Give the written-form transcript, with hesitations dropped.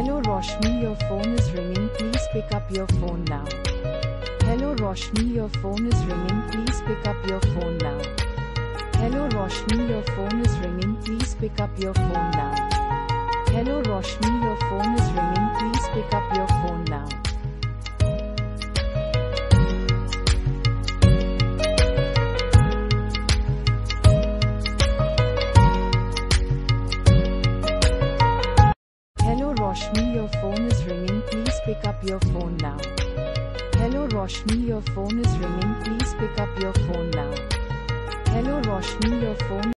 Hello Roshni, your phone is ringing, please pick up your phone now. Hello Roshni, your phone is ringing, please pick up your phone now. Hello Roshni, your phone is ringing, please pick up your phone now. Hello Roshni, your phone is ringing, please pick up your phone now. Hello Roshni, your phone is ringing, please pick up your phone now. Hello Roshni, your phone is ringing, please pick up your phone now. Hello Roshni, your phone